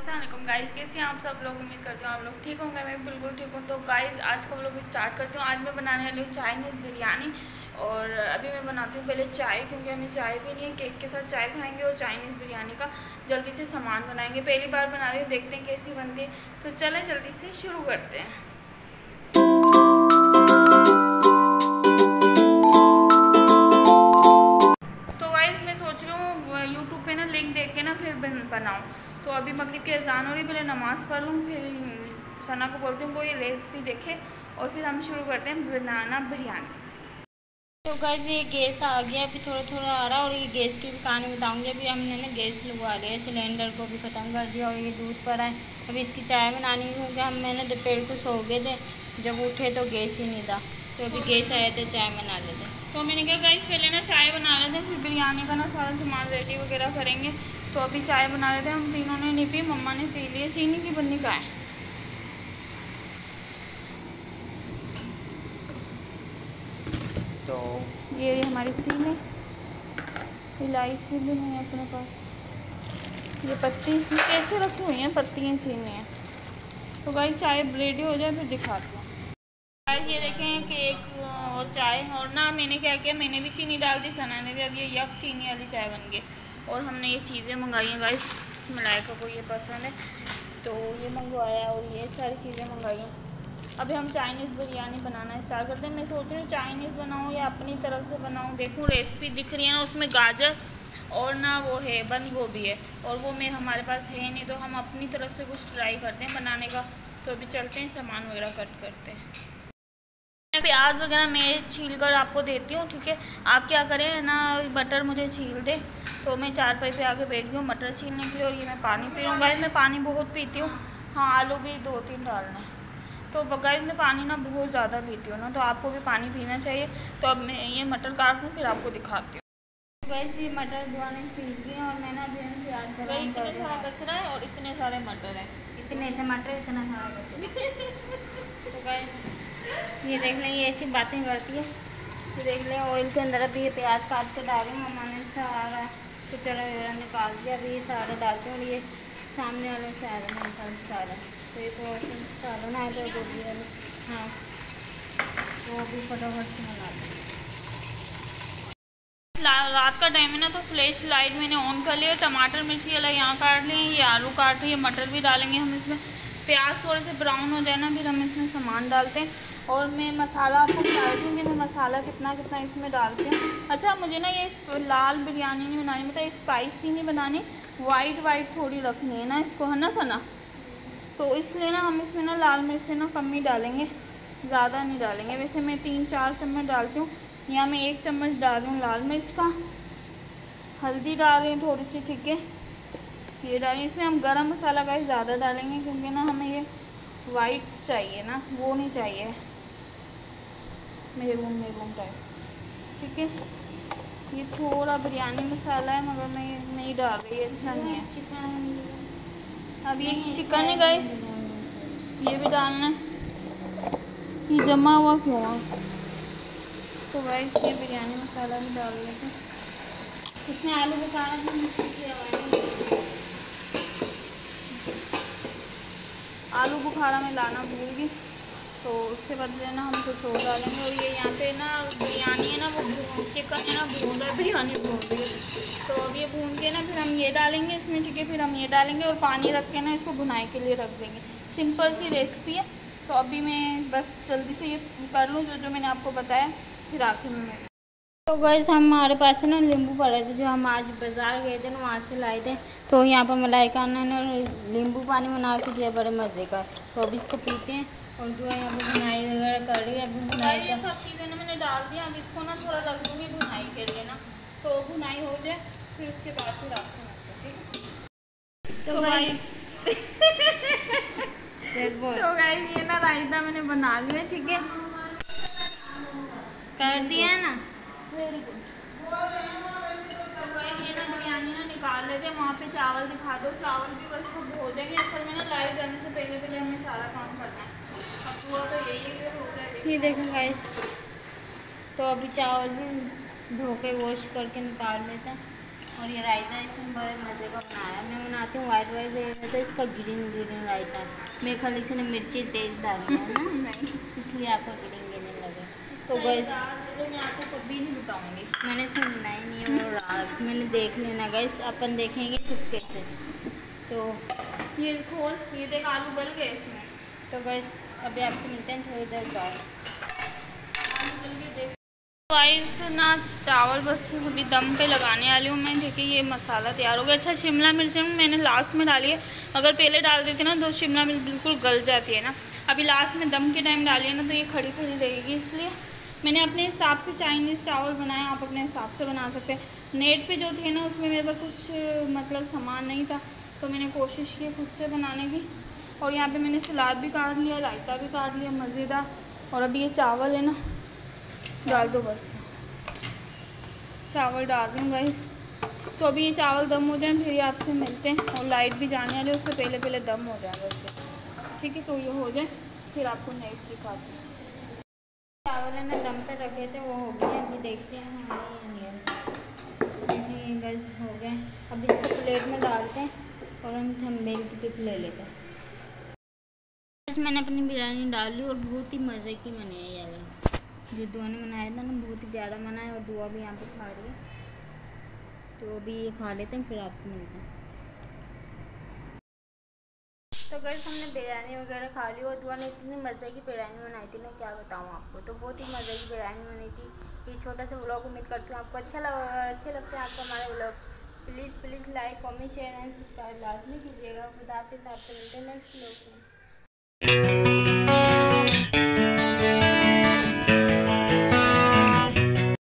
अस्सलाम गाइस, कैसे हैं आप सब लोग। उम्मीद करती हूँ आप लोग ठीक होंगे। मैं बिल्कुल ठीक हूँ। तो गाइस आज का लोग स्टार्ट करती हूँ। आज मैं बनाने वाली हूँ चाइनीज़ बिरयानी। और अभी मैं बनाती हूँ पहले चाय, क्योंकि हमें चाय पीनी है। केक के साथ चाय खाएंगे और चाइनीज़ बिरयानी का जल्दी से सामान बनाएंगे। पहली बार बना रही हूँ, देखते हैं कैसी बनती है। तो चलें जल्दी से शुरू करते हैं। यूट्यूब पे ना लिंक देख के ना फिर बनाऊँ। तो अभी मगरिब की अजान हो रही, पहले नमाज़ पढ़ लूँ, फिर सना को बोलती हूँ कोई रेसिपी देखे और फिर हम शुरू करते हैं बनाना बिरयानी। तो गाइस ये गैस आ गया, अभी थोड़ा थोड़ा आ रहा। और ये गैस की भी कहानी बताऊँगी। अभी हमने ना गैस लगवा लिया, सिलेंडर को भी ख़त्म कर दिया और ये दूध पड़ा है। अभी इसकी चाय बनानी है, क्योंकि हम मैंने दोपहर को सो गए थे, जब उठे तो गैस ही नहीं था। तो अभी गैस आए थे, चाय बना लेते। तो मैंने कहा गाइस पहले ना चाय बना लेते हैं, फिर बिरयानी का ना सारा सामान रेडी वगैरह करेंगे। तो अभी चाय बना लेते हैं। हम तीनों ने नहीं पी, मम्मा ने पी ली है। चीनी की बन्नी का है। तो ये हमारी चीनी, इलायची भी नहीं है अपने पास। ये पत्ती कैसे रखी हुई हैं, पत्तियाँ चीनी है। तो गाइस चाय रेडी हो जाए फिर दिखाती हूँ। गाइस ये देखें केक और चाय। और ना मैंने क्या किया, मैंने भी चीनी डाल दी, सना ने भी। अब ये यक चीनी वाली चाय बन गई। और हमने ये चीज़ें मंगाई हैं गाइस, मलाइका को ये पसंद है तो ये मंगवाया और ये सारी चीज़ें मंगाई हैं। अभी हम चाइनीज़ बिरयानी बनाना स्टार्ट करते हैं। मैं सोच रही हूँ चाइनीज़ बनाऊँ या अपनी तरफ से बनाऊँ। देखूँ रेसिपी दिख रही है ना, उसमें गाजर और ना वो है बंद गोभी है, और वो मैं हमारे पास है नहीं। तो हम अपनी तरफ से कुछ ट्राई करते हैं बनाने का। तो अभी चलते हैं, सामान वगैरह कट करते हैं। प्याज वगैरह मैं छील कर आपको देती हूँ, ठीक है। आप क्या करें ना, मटर मुझे छील दे। तो मैं चारपाई पे आके बैठ गई हूँ मटर छीलने के लिए। और ये मैं पानी पी रही हूँ गाइस, मैं पानी बहुत पीती हूँ। हाँ आलू भी 2-3 डालना है। तो गाइस मैं पानी ना बहुत ज़्यादा पीती हूँ ना, तो आपको भी पानी पीना चाहिए। तो अब मैं ये मटर काट लूँ, फिर आपको दिखाती हूँ। गाइस ये मटर दुआने छील दिए और मैंने अभी प्याज गरम इतने सारा कचरा है और इतने सारे मटर है। इतने से मटर, इतना सारा कचरा। तो गाइस ये देख लें, ये ऐसी बातें करती है। ये देख लें, ऑयल के अंदर अभी ये प्याज काट के डाल रही हूँ। मैंने सारा कचरा वगैरह निकाल दिया। अभी ये सारा डालते हैं। और ये सामने वाले सारा निकाल सारा, तो ये थोड़ा सा डालना है। तो गोभी वाले, हाँ वो भी फटाफट से बना दें। रात का टाइम है ना, तो फ्लैश लाइट मैंने ऑन कर लिया। टमाटर मिर्ची अलग यहाँ काट लिए, ये आलू काट रही है, मटर भी डालेंगे हम इसमें। प्याज थोड़े से ब्राउन हो जाए ना, फिर हम इसमें सामान डालते हैं। और मैं मसाला आपको बता रही हूँ कि मैं मसाला कितना कितना इसमें डालती हूँ। अच्छा मुझे ना ये लाल बिरयानी नहीं बनानी, मतलब स्पाइसी नहीं बनानी, वाइट थोड़ी रखनी है ना इसको, है ना सना। तो इसलिए ना हम इसमें ना लाल मिर्चें ना कम ही डालेंगे, ज़्यादा नहीं डालेंगे। वैसे मैं 3-4 चम्मच डालती हूँ, यहाँ मैं 1 चम्मच डाल रही हूँ लाल मिर्च का। हल्दी डाल रही हूँ थोड़ी सी, ठीक है। ये डालें इसमें हम गरम मसाला का ज़्यादा डालेंगे, क्योंकि ना हमें ये वाइट चाहिए ना, वो नहीं चाहिए मेरून टाइप, ठीक है। ये थोड़ा बिरयानी मसाला है, मगर मैं नहीं डाल रही, अच्छा नहीं है। अब ये चिकन है गाइस, ये भी डालना है। ये जमा हुआ क्यों है? तो गाइस ये बिरयानी मसाला भी डाल लेते हैं। इसमें आलू बुखारा आलू बुखारा में लाना भूल गई, तो उसके बदले ना हम कुछ और डालेंगे। और ये यहाँ पे ना बिरयानी है ना, वो चिकन है ना भून रहा है, बिरयानी भून रही है। तो अब ये भून के ना फिर हम ये डालेंगे इसमें, ठीक है। फिर हम ये डालेंगे और पानी रख के ना इसको भुनाई के लिए रख देंगे। सिंपल सी रेसिपी है। तो अभी मैं बस जल्दी से ये कर लूँ जो मैंने आपको बताया, फिर आखिर में। तो गैस हमारे पास है ना नींबू पड़े थे, जो हम आज बाज़ार गए थे ना, वहाँ से लाए थे। तो यहाँ पर मलाइका ने नींबू पानी बना के दिया, बड़े मज़े का। तो अभी इसको पीते हैं। और जो है यहाँ पर बुनाई वगैरह कर रही है। अभी बुनाई ये सब चीज़ें ना मैंने डाल दिया। अब इसको ना थोड़ा रख दूँगी भुनाई के लिए ना, तो भुनाई हो जाए फिर उसके बाद फिर आपको ठीक है। तो गाइस ये ना रायता मैंने बना लिया, ठीक है, कर दिया है ना। Very good. तो ये ना बिरयानी ना निकाल लेते हैं। वहाँ पे चावल दिखा दो, चावल भी बस हो जाएंगे। असल में ना लाइव जाने से पहले हमें सारा काम करना है। अब हुआ तो यही है, हो जाएगा। ये देखें गाइस, तो अभी चावल भी धो के वॉश करके निकाल लेते हैं। और ये रायता इसमें बड़े मज़े का बनाया। मैं बनाती हूँ वाइट वाइट, तो इसका ग्रीन ग्रीन रायता। मेरे ख्याल इसने मिर्ची तेज़ डाली है ना, नहीं इसलिए आपको ग्रीन ग्रीन लगे। तो गैस मैं आपको कभी नहीं बताऊँगी, मैंने इसे बनाई नहीं है वो रात, मैंने देख लेना गैस, अपन देखेंगे चुपके से। तो ये खोल, ये देख आलू गल गए इसमें। तो गैस अभी आपसे मिलते हैं थोड़ी देर बाद। गाइस ना चावल बस अभी दम पे लगाने वाली हूँ मैं। देखिए ये मसाला तैयार हो गया। अच्छा शिमला मिर्च मैंने लास्ट में डाली है, अगर पहले डाल देती ना तो शिमला मिर्च बिल्कुल गल जाती है ना। अभी लास्ट में दम के टाइम डाली है ना तो ये खड़ी खड़ी रहेगी, इसलिए मैंने अपने हिसाब से चाइनीज़ चावल बनाए। आप अपने हिसाब से बना सकते हैं। नेट पे जो थे ना उसमें मेरे पास कुछ मतलब सामान नहीं था, तो मैंने कोशिश की खुद से बनाने की। और यहाँ पे मैंने सलाद भी काट लिया, रायता भी काट लिया मज़ेदार। और अभी ये चावल है ना डाल दो, बस चावल डाल दूँ गाइस। तो अभी ये चावल दम हो जाए फिर आपसे मिलते हैं। और लाइट भी जाने वाली है, उससे पहले पहले दम हो जाए वैसे, ठीक है। तो ये हो जाए फिर आपको नेक्स्ट दिखाती हूँ। चावल है ना दम पे रखे थे वो हो गए, अभी देखते हैं हमारे ये गैस हो गए। अभी इसे प्लेट में डालते हैं और हम थंबनेल की पिक ले लेते हैं। मैंने अपनी बिरयानी डाल ली और बहुत ही मज़े की बनी है। ये जो दुआ ने बनाया था ना बहुत ही प्यारा बना है, और दुआ भी यहाँ पे खा रही है। तो अभी ये खा लेते हैं फिर आपसे मिलते हैं। तो गैस हमने बिरयानी वगैरह खा ली और दुआ ने इतनी मज़े की बिरयानी बनाई थी ना, क्या बताऊँ आपको। तो बहुत ही मज़े की बिरयानी बनी थी। ये छोटा सा व्लॉग उम्मीद करती हूँ आपको अच्छा लगा। अगर अच्छे लगते हैं आपको हमारे vlog, please like comment share and subscribe लाजमी कीजिएगा। खुदा हाफिज़, आपसे मिलते हैं नेक्स्ट व्लॉग में।